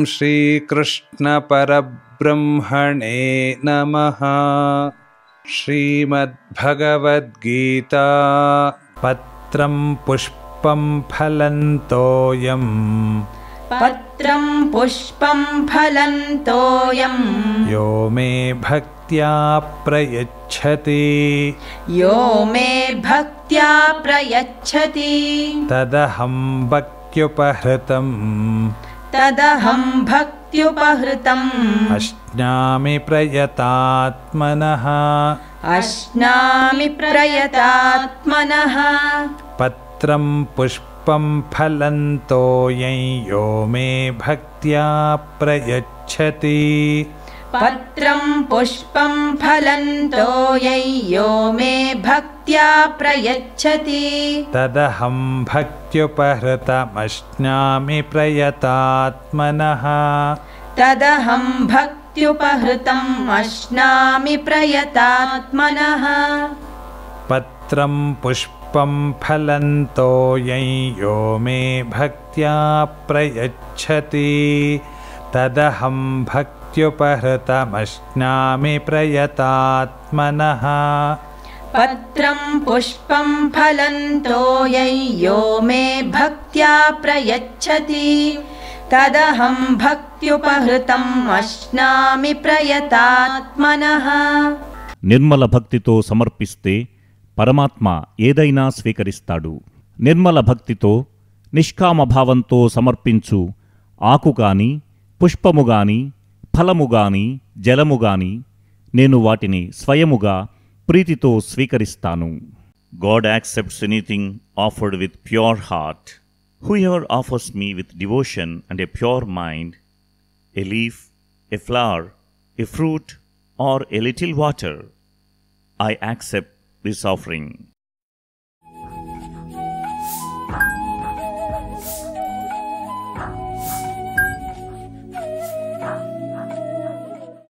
श्रीकृष्णपरब्रह्मणे नमः। श्रीमद्भगवद्गीता। पत्रं पुष्पं फलन्तोऽयं पत्रं पुष्पं फलन्तोऽयं यो मे भक्त्या प्रयच्छति यो मे भक्त्या प्रयच्छति तदहं भक्त्युपहृतम् अश्नामि प्रयतात्मनः पत्रं पुष्पं फलन्तोऽयं यो मे भक्त्या प्रयच्छति पत्रं पुष्पं फलन्तोऽयं यो मे भक्त्या प्रयच्छति तदहं भक्त्युपहृतमश्नामि प्रयतात्मनः पत्रं पुष्पं फलन्तोऽयं यो मे भक्त्या प्रयच्छति तदहं भक्त्युपहृतमश्नामि प्रयतात्मनः पत्रं पुष्पं फलन्तोऽयं यो मे भक्त्या प्रयच्छति तदहं भक्त्युपहृतम् अश्नामि प्रयतात्मनः। నిర్మల భక్తితో సమర్పిస్తే పరమాత్మ ఏదైనా స్వీకరిస్తాడు. నిర్మల భక్తితో నిష్కామభావంతో సమర్పించు ఆకుగాని, పుష్పముగాని, ఫలముగాని, జలముగాని నేను వాటిని స్వయముగా ప్రీతితో స్వీకరిస్తాను. God accepts anything offered with pure heart. Whoever offers me with devotion and a pure mind, a leaf, a flower, a fruit, or a little water, I accept this offering.